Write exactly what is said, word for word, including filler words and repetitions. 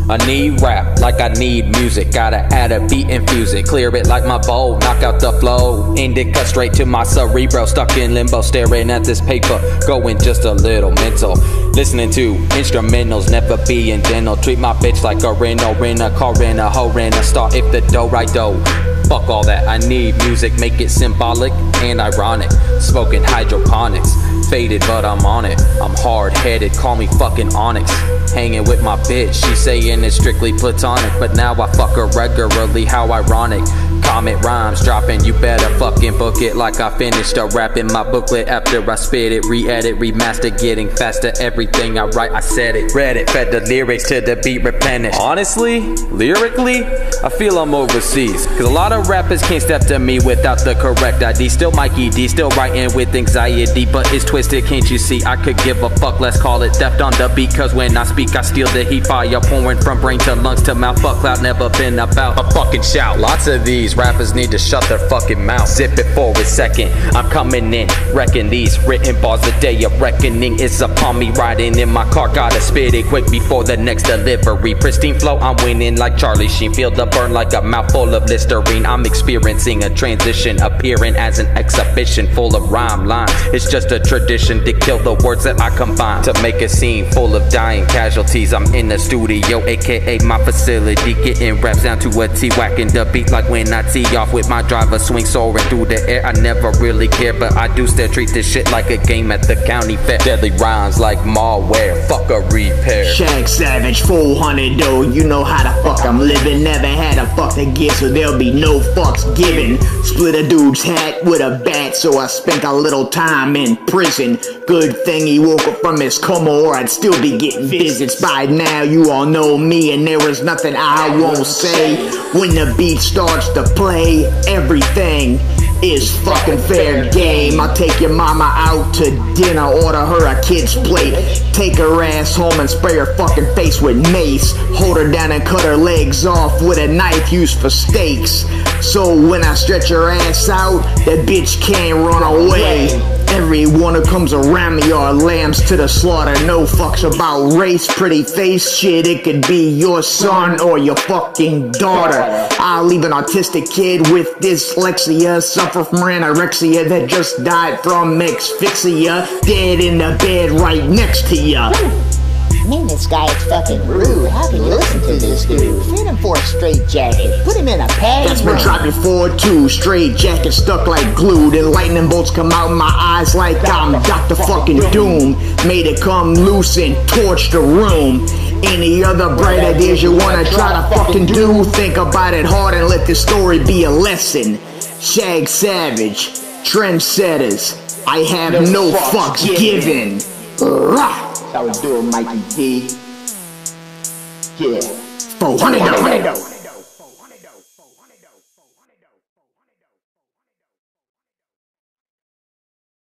I need rap like I need music. Gotta add a beat, infuse it, clear it like my bowl, knock out the flow. End it, cut straight to my cerebro. Stuck in limbo, staring at this paper, going just a little mental. Listening to instrumentals, never being gentle. Treat my bitch like a rental, rent a car, rent a hoe, rent a star. If the dough right dough, fuck all that. I need music, make it symbolic and ironic. Smoking hydroponics, faded but I'm on it. I'm hard-headed, call me fucking Onyx. Hanging with my bitch, she saying it's strictly platonic, but now I fuck her regularly, how ironic. Comment rhymes dropping, you better fucking book it. Like I finished a rap in my booklet after I spit it, re-edit, remaster, getting faster. Everything I write, I said it, read it, fed the lyrics to the beat, replenished. Honestly, lyrically, I feel I'm overseas, cause a lot of rappers can't step to me without the correct I D. Still Mikey D, still writing with anxiety, but it's twisted, can't you see? I could give a fuck, let's call it theft on the beat, cause when I speak I steal the heat. Fire pouring from brain to lungs to mouth, fuck cloud, never been about a fucking shout. Lots of these rappers need to shut their fucking mouth. Zip it for a second, I'm coming in, wrecking these written bars. The day of reckoning is upon me, riding in my car, gotta spit it quick before the next delivery. Pristine flow, I'm winning like Charlie Sheen. Feel the burn like a mouthful of Listerine. I'm experiencing a transition, appearing as an exhibition full of rhyme lines. It's just a tradition to kill the words that I combine to make a scene full of dying casualties. I'm in the studio, aka my facility, getting raps down to a T, whacking the beat like when I tee off with my driver swing, soaring through the air. I never really care, but I do still treat this shit like a game at the county fair. Deadly rhymes like malware, fuck a repair. Shag Savage, four hundred though, you know how the fuck I'm living. Never had a fuck to give, so there'll be no fucks given. Split a dude's hat with a bat, so I spent a little time in prison. Good thing he woke up from his coma, or I'd still be getting visits. By now you all know me, and there is nothing I won't say. When the beat starts to play, everything is fucking fair game. I'll take your mama out to dinner, order her a kid's plate, take her ass home and spray her fucking face with mace, hold her down and cut her legs off with a knife used for steaks. So when I stretch her ass out, that bitch can't run away. Everyone who comes around me are lambs to the slaughter. No fucks about race, pretty face shit. It could be your son or your fucking daughter. I'll leave an autistic kid with dyslexia, suffer from anorexia, that just died from asphyxia, dead in the bed right next to ya. Man, this guy is fucking rude. How can you listen to this dude? Fit him for a straight jacket. Put him in a pad. That's been dropping for two. Straight jacket stuck like glued, and lightning bolts come out my eyes like I'm Doctor fucking Doom. Made it come loose and torch the room. Any other bright ideas you wanna try to fucking do? Think about it hard and let this story be a lesson. Shag Savage, trendsetters. I have no fucks given. How we doing, Mikey D? Yeah. four hundred though.